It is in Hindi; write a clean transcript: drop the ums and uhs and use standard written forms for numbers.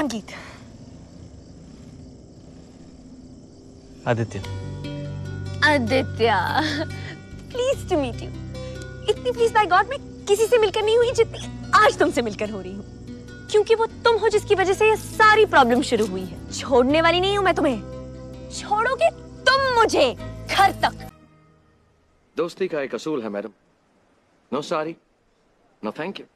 संगीत। Aditya. Aditya, please to meet you. इतनी प्लीज बाय गॉड मैं किसी से मिलकर नहीं हुई जितनी आज तुमसे मिलकर हो रही हूँ, क्योंकि वो तुम हो जिसकी वजह से ये सारी प्रॉब्लम शुरू हुई है। छोड़ने वाली नहीं हूँ मैं तुम्हें, छोड़ोगे तुम मुझे घर तक। दोस्ती का एक असूल है madam, no sorry no thank you.